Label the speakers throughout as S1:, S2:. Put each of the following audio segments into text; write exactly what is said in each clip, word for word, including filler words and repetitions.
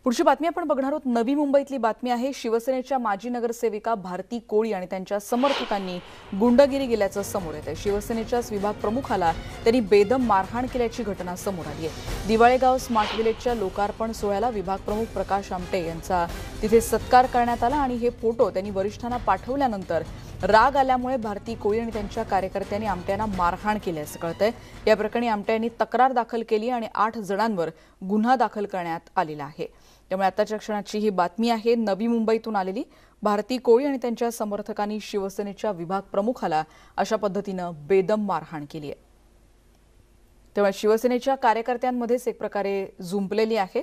S1: पुढची बातमी आपण बघणार आहोत। नवी मुंबईतली बातमी आहे। शिवसेनेच्या माजी नगरसेविका भारती कोळी आणि त्यांच्या समर्थकांनी गुंडगिरी केल्याचं समोर येतंय। शिवसेनेच्या विभाग प्रमुखाला त्यांनी बेदम मारहाण केल्याची घटना समोर आली आहे। दिवाळेगाव स्मार्ट विलेजच्या लोकार्पण सोहळ्याला विभाग प्रमुख प्रकाश आमटे यांचा तिथे सत्कार करण्यात आला आणि हे फोटो त्यांनी वरिष्ठांना पाठवल्यानंतर राग आल्यामुळे भारती कोळी आणि त्यांच्या कार्यकर्त्यांनी आमट्यांना मारहाण केल्याचं कळतंय। या प्रकरणी आमट्यांनी तक्रार दाखल केली आणि आठ जणांवर गुन्हा दाखल करण्यात आलेला आहे। त्यामुळे आताच्या क्षणाची ही बातमी आहे नवी मुंबईतून आलेली। भारती कोळी आणि त्यांच्या समर्थकांनी शिवसेनेच्या विभाग प्रमुखाला अशा पद्धतीने बेदम मारहाण केली आहे। त्यामुळे शिवसेनेच्या कार्यकर्त्यांमध्येच एक प्रकारे जुंपलेली आहे।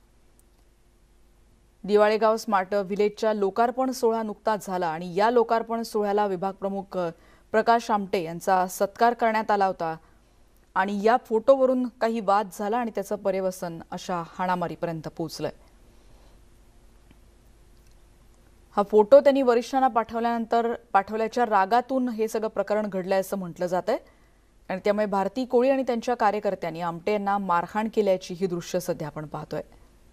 S1: दिवाळेगाव स्मार्ट विलेजच्या लोकार्पण सोहळा नुकताच झाला आणि या लोकार्पण सोहळ्याला विभाग प्रमुख प्रकाश आमटे यांचा सत्कार करण्यात आला होता आणि या फोटोवरून काही वाद झाला आणि त्याचं पर्यवसन अशा हाणामारीपर्यंत पोहोचलंय। हा फोटो त्यांनी वरिष्ठांना पाठवल्यानंतर पाठवल्याच्या रागातून हे सगळं प्रकरण घडलंय असं म्हटलं जातंय आणि त्यामुळे भारती कोळी आणि त्यांच्या कार्यकर्त्यांनी आमटे यांना मारहाण केल्याची ही दृश्य सध्या आपण पाहतोय।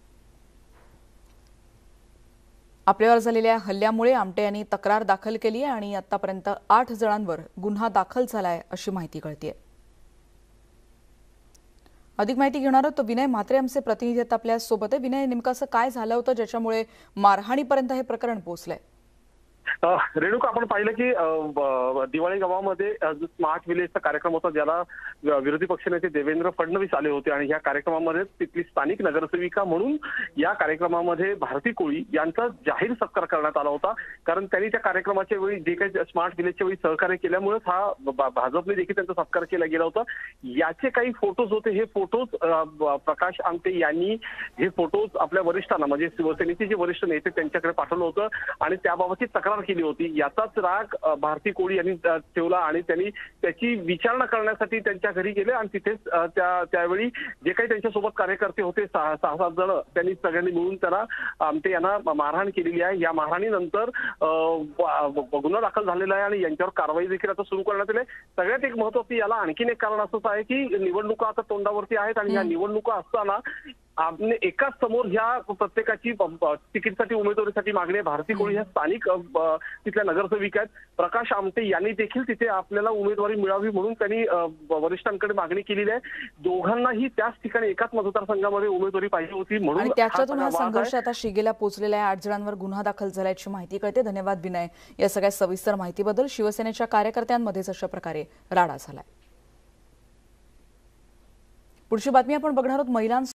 S1: आपल्यावर झालेल्या हल्ल्यामुळे आमटे यांनी तक्रार दाखल केली आहे आणि आतापर्यंत आठ जणांवर गुन्हा दाखल झालाय अशी माहिती कळतेय। अधिक माहिती घेणार आहोत विनय म्हात्रे आमचे प्रतिनिधी आहेत आपल्या सोबत आहे। विनय, नेमकं असं काय झालं होतं ज्याच्यामुळे मारहाणीपर्यंत हे प्रकरण पोहोचलंय?
S2: रेणुका, आपण पाहिलं की दिवाळी गावामध्ये स्मार्ट विलेजचा कार्यक्रम होता, ज्याला विरोधी पक्षनेते देवेंद्र फडणवीस आले होते आणि या कार्यक्रमामध्ये तिथली स्थानिक नगरसेविका म्हणून या कार्यक्रमामध्ये भारती कोळी यांचा जाहीर सत्कार करण्यात आला होता। कारण त्यांनी त्या कार्यक्रमाच्या वेळी जे काही स्मार्ट विलेजच्या वेळी सहकार्य केल्यामुळे हा भाजपने देखील त्यांचा सत्कार केला गेला होता। याचे काही फोटोज होते, हे फोटोज प्रकाश आमटे यांनी हे फोटोज आपल्या वरिष्ठांना म्हणजे शिवसेनेचे जे वरिष्ठ नेते त्यांच्याकडे पाठवलं होतं आणि त्याबाबतची तक्रार केली होती। याचाच राग भारती कोळी यांनी ठेवला आणि त्यांनी त्याची विचारणा करण्यासाठी त्यांच्या घरी गेले आणि तिथेच त्या त्यावेळी जे काही त्यांच्यासोबत कार्यकर्ते होते सहा सहा सात जण, त्यांनी सगळ्यांनी मिळून त्यांना आमटे यांना मारहाण केलेली आहे। या मारहाणीनंतर गुन्हा दाखल झालेला आहे आणि यांच्यावर कारवाई देखील आता सुरू करण्यात आली आहे। सगळ्यात एक महत्त्वाचं याला आणखीन एक कारण असंच आहे की निवडणुका आता तोंडावरती आहेत आणि या निवडणुका असताना आपले एकाच समोर ह्या प्रत्येकाची तिकीटसाठी उमेदवारीसाठी मागणी आहे। भारती कोळी ह्या स्थानिक तिथल्या नगरसेविका आहेत। प्रकाश आमटे यांनी देखील तिथे आपल्याला उमेदवारी मिळावी म्हणून त्यांनी वरिष्ठांकडे मागणी केलेली आहे। दोघांनाही त्याच ठिकाणी एकाच मतदारसंघामध्ये उमेदवारी पाहिजे होती म्हणून
S1: आणि त्याच्यातून हा संघर्ष आता शिगेला पोहोचलेला आहे। आठ जणांवर गुन्हा दाखल झाल्याची माहिती कळते। धन्यवाद विनय या सगळ्या सविस्तर माहितीबद्दल। शिवसेनेच्या कार्यकर्त्यांमध्येच अशा प्रकारे राडा झालाय। पुढची बातमी आपण बघणार आहोत महिलांना